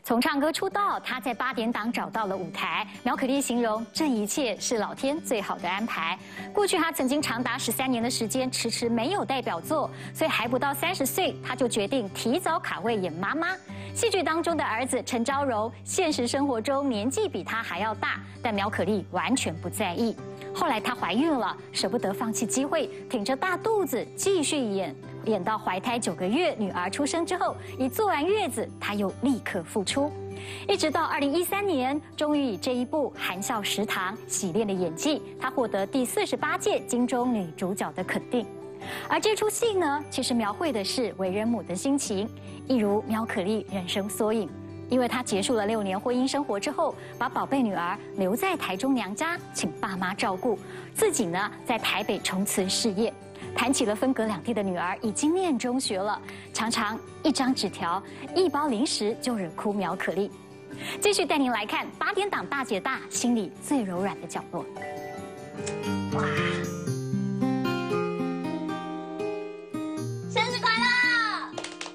从唱歌出道，她在8点档找到了舞台。苗可丽形容这一切是老天最好的安排。过去她曾经长达13年的时间迟迟没有代表作，所以还不到30岁，她就决定提早卡位演妈妈。戏剧当中的儿子陈昭荣，现实生活中年纪比她还要大，但苗可丽完全不在意。后来她怀孕了，舍不得放弃机会，挺着大肚子继续演。演到怀胎9个月，女儿出生之后，一坐完月子，她又立刻复出，一直到2013年，终于以这一部《含笑食堂》洗练了演技，她获得第48届金钟女主角的肯定。而这出戏呢，其实描绘的是为人母的心情，一如苗可丽人生缩影。因为她结束了6年婚姻生活之后，把宝贝女儿留在台中娘家，请爸妈照顾，自己呢在台北冲刺事业。谈起了分隔两地的女儿已经念中学了，常常一张纸条、一包零食就惹哭苗可丽。继续带您来看8点档大姐大心里最柔软的角落。哇！ 生日快乐！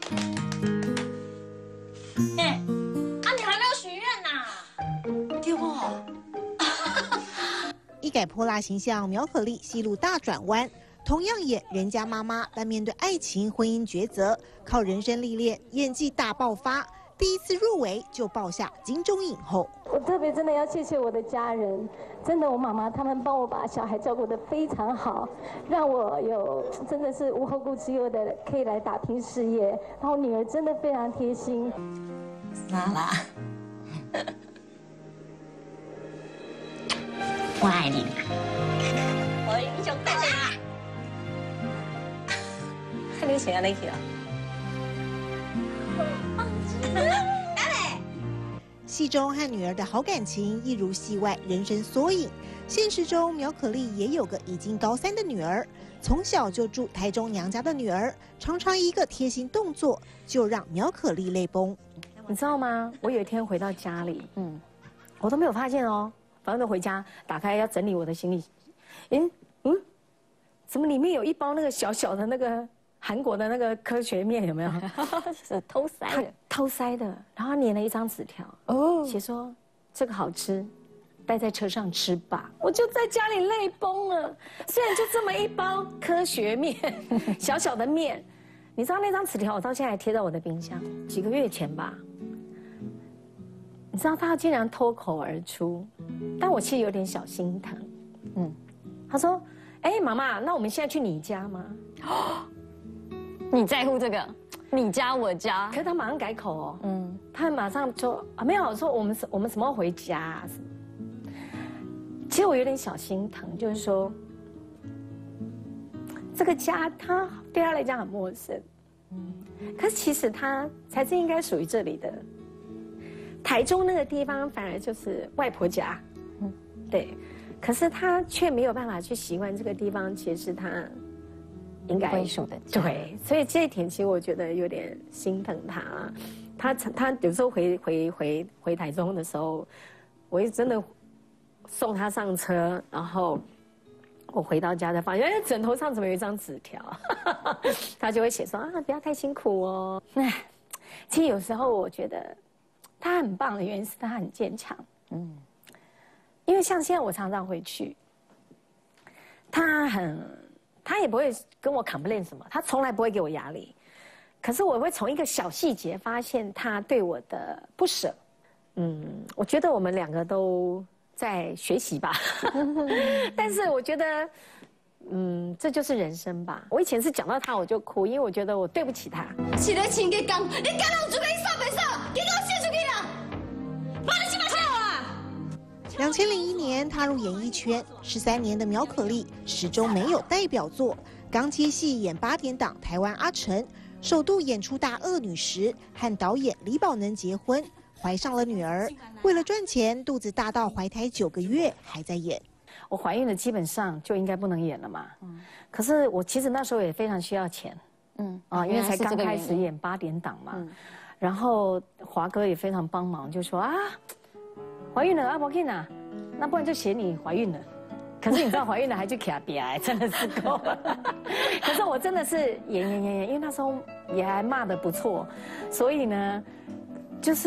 哎，你还没有许愿呐？ 对哦。 一改泼辣形象，苗可丽戏路大转弯。同样演人家妈妈，但面对爱情、婚姻抉择，靠人生历练，演技大爆发。第一次入围就报下金钟影后。 我特别真的要谢谢我的家人，真的我妈妈他们帮我把小孩照顾得非常好，让我有真的是无后顾之忧的可以来打拼事业。然后女儿真的非常贴心。 啥啦？我爱你。我英雄大侠。你想安尼去啊？ 戏中和女儿的好感情，一如戏外人生缩影。现实中，苗可丽也有个已经高3的女儿，从小就住台中娘家的女儿，常常一个贴心动作就让苗可丽泪崩。 你知道吗？我有一天回到家里，我都没有发现哦，反正回家打开要整理我的行李，怎么里面有一包那个小小的那个韩国的那个科学面有没有？ 是偷塞的， 偷塞的。然后粘了一张纸条，写说这个好吃，带在车上吃吧。我就在家里泪崩了。虽然就这么一包科学面，小小的面，你知道那张纸条我到现在还贴在我的冰箱，几个月前吧。你知道他竟然脱口而出，但我其实有点小心疼。他说：“哎，妈妈，那我们现在去你家吗？” 你在乎这个？你家我家？ 可是他马上改口哦，他马上说啊，没有，说我们什么时候回家啊？什么？其实我有点小心疼，就是说，这个家他对他来讲很陌生，可是其实他才是应该属于这里的。台中那个地方反而就是外婆家，对，可是他却没有办法去习惯这个地方，其实是他应该归属的家。 对，所以这一点其实我觉得有点心疼他。他有时候回台中的时候，我也真的送他上车，然后我回到家才发现，哎，枕头上怎么有一张纸条？他就会写说啊，不要太辛苦哦。其实有时候我觉得他很棒的原因是他很坚强。因为像现在我常常回去，他也不会跟我 complain 什么，他从来不会给我压力。可是我会从一个小细节发现他对我的不舍。我觉得我们2个都在学习吧。但是我觉得，这就是人生吧。我以前是讲到他我就哭，因为我觉得我对不起他。 是咧请嘅工，你敢有准备扫袂扫？你给我写出去啦！把你去把扫啊 ！2001年踏入演艺圈，13年的苗可丽始终没有代表作。刚接戏演8点档《台湾阿成》，首度演出大恶女时，和导演李宝能结婚，怀上了女儿。为了赚钱，肚子大到怀胎9个月还在演。 我怀孕了，基本上就应该不能演了嘛。可是我其实那时候也非常需要钱。因为才刚开始演8点档嘛。然后华哥也非常帮忙，就说啊，怀孕了啊，不要紧啊，那不然就写你怀孕了。可是你知道怀孕了还去卡比啊，真的是够了。可是我真的是演，因为那时候也还骂得不错，所以呢，就是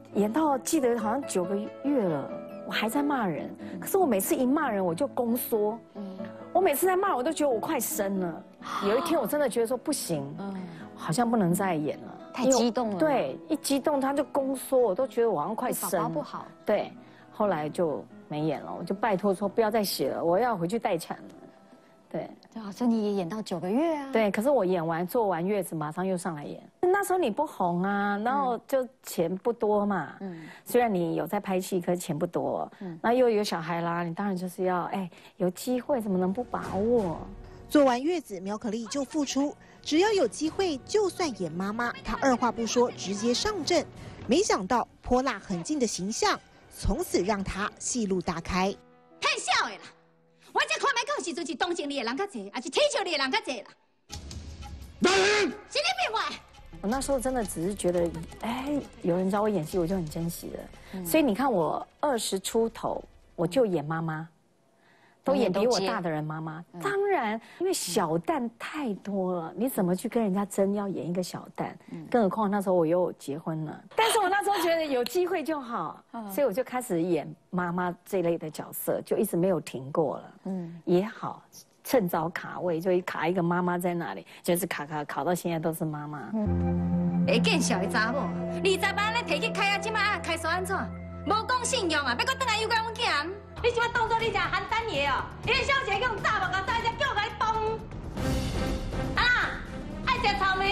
演到记得好像9个月了，我还在骂人。可是我每次一骂人，我就宫缩。我每次在骂，我都觉得我快生了。有一天我真的觉得说不行，好像不能再演了， 太激动了。 对，一激动他就宫缩，我都觉得我好像快生了。 宝宝不好。 对，后来就没演了，我就拜托说不要再写了，我要回去待产了。对， 所以你也演到9个月啊。 对，可是我演完坐完月子，马上又上来演。那时候你不红啊，然后就钱不多嘛。虽然你有在拍戏，可是钱不多。那又有小孩啦，你当然就是要有机会，怎么能不把握？ 做完月子，苗可丽就复出，只要有机会，就算演妈妈，她二话不说，直接上阵。没想到泼辣狠劲的形象，从此让她戏路大开。 太笑的啦！我这看麦到时阵是同情你的人较济，还是体恤你的人较济啦？是你变坏。 我那时候真的只是觉得，有人找我演戏，我就很珍惜了。所以你看，我20出头，我就演妈妈，都演比我大的人妈妈。当然，因为小旦太多了，你怎么去跟人家争要演一个小旦？更何况那时候我又结婚了。但是我那时候觉得有机会就好，所以我就开始演妈妈这类的角色，就一直没有停过了。也好。趁早卡位，就卡一个妈妈在那里，就是卡到现在都是妈妈。 会见笑的查某，20万咧摕去开啊，即摆开煞安怎？无讲信用啊，要搁倒来诱拐阮囝。你即摆当作你是邯郸爷哦，伊个小姐叫炸目啊，炸一只叫来动。啊，爱食草莓。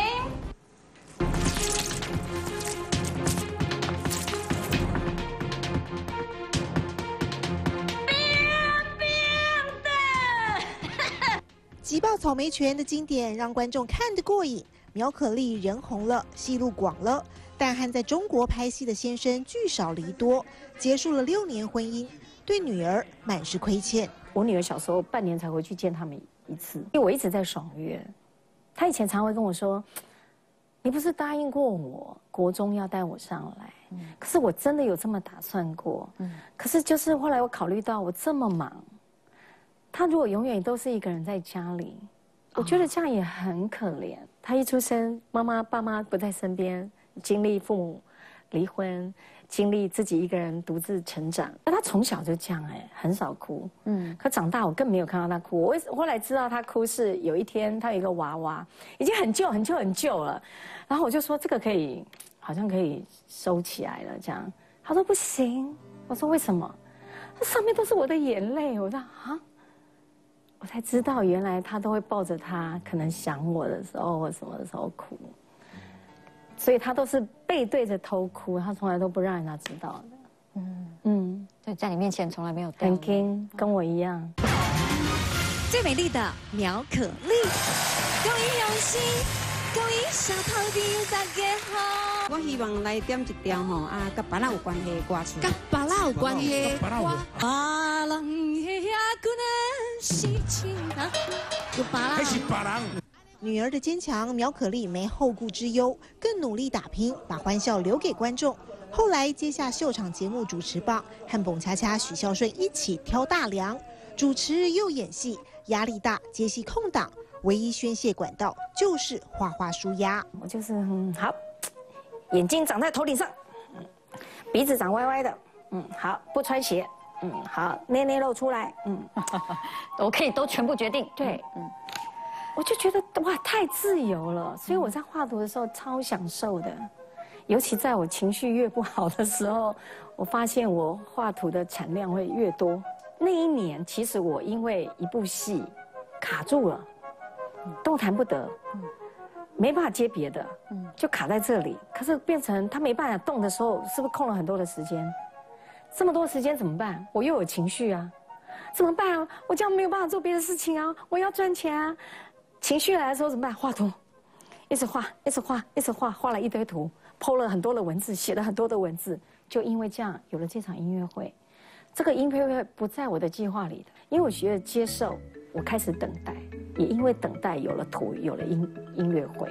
挤爆草莓拳的经典让观众看得过瘾，苗可丽人红了，戏路广了，但和在中国拍戏的先生聚少离多，结束了6年婚姻，对女儿满是亏欠。 我女儿小时候半年才回去见他们1次，因为我一直在爽约。她以前常会跟我说：“你不是答应过我国中要带我上来？”可是我真的有这么打算过。可是就是后来我考虑到我这么忙。他如果永远都是一个人在家里，我觉得这样也很可怜。他一出生，爸妈不在身边，经历父母离婚，经历自己一个人独自成长。那他从小就这样很少哭。可长大我更没有看到他哭。我后来知道他哭是有一天他有一个娃娃，已经很旧了，然后我就说这个好像可以收起来了这样。他说不行，我说为什么？这上面都是我的眼泪。我说啊。我才知道，原来他都会抱着他，可能想我的时候或什么的时候哭，所以他都是背对着偷哭，他从来都不让人家知道的。 所以在你面前从来没有掉。 很惊，跟我一样。 最美丽的苗可丽，各位用心，各位小头朋友大家好。 我希望来点一条甲别人有关系的歌曲。 甲别人有关系的歌。别人的遐个人是情人，有别人。还是别人。 女儿的坚强，苗可丽没后顾之忧，更努力打拼，把欢笑留给观众。后来接下秀场节目主持棒，和蹦恰恰许孝顺一起挑大梁，主持又演戏，压力大，接戏空档，唯一宣泄管道就是画画舒压。 我就是好。眼睛长在头顶上，鼻子长歪歪的，好，不穿鞋，好，内露出来， 我可以都全部决定， 对，我就觉得哇，太自由了，所以我在画图的时候超享受的，尤其在我情绪越不好的时候，我发现我画图的产量会越多。那一年，其实我因为一部戏卡住了，动弹不得。没办法接别的，就卡在这里。可是变成他没办法动的时候，是不是空了很多的时间？这么多时间怎么办？我又有情绪啊，怎么办啊？我这样没有办法做别的事情啊！我要赚钱啊！情绪来的时候怎么办？画图，一直画，画了一堆图，po了很多的文字，写了很多的文字。就因为这样，有了这场音乐会。这个音乐会不在我的计划里的，因为我学着接受，我开始等待。也因为等待有了图，有了音乐会。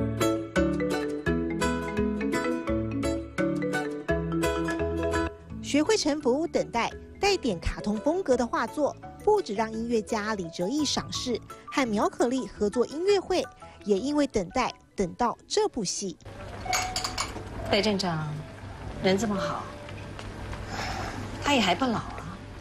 学会沉浮等待，带点卡通风格的画作，不止让音乐家李哲毅赏识，和苗可丽合作音乐会，也因为等待等到这部戏。 戴镇长， 人这么好，他也还不老啊，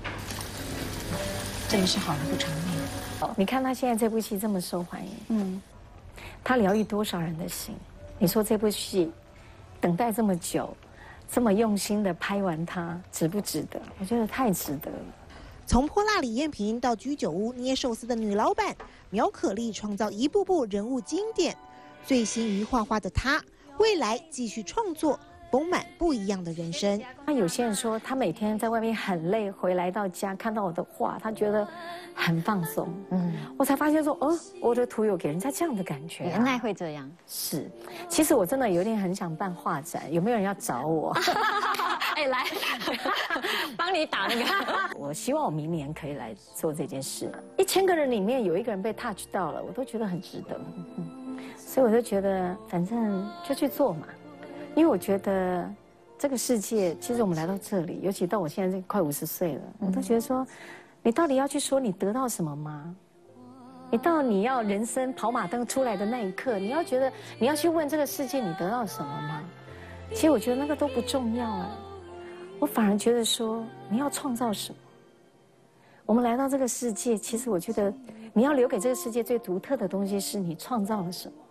真的是好人不长命。 你看他现在这部戏这么受欢迎，他疗愈多少人的心？你说这部戏等待这么久，这么用心的拍完它，值不值得？我觉得太值得了。 从泼辣李艳萍到居酒屋捏寿司的女老板，苗可丽创造一部部人物经典。醉心于画画的她，未来继续创作，丰满不一样的人生。 那有些人说，他每天在外面很累，回来到家看到我的画，他觉得很放松。我才发现说，我的图有给人家这样的感觉、 原来会这样。 是，其实我真的有点很想办画展，有没有人要找我？ 哎，来，帮你打那个。 我希望我明年可以来做这件事。1000个人里面有1个人被 touch 到了，我都觉得很值得。所以我就觉得，反正就去做嘛。因为我觉得这个世界，其实我们来到这里，尤其到我现在快50岁了，我都觉得说，你到底要去说你得到什么吗？你要人生跑马灯出来的那一刻，你要觉得你要去问这个世界你得到什么吗？其实我觉得那个都不重要啊，我反而觉得说你要创造什么。我们来到这个世界，其实我觉得你要留给这个世界最独特的东西是你创造了什么。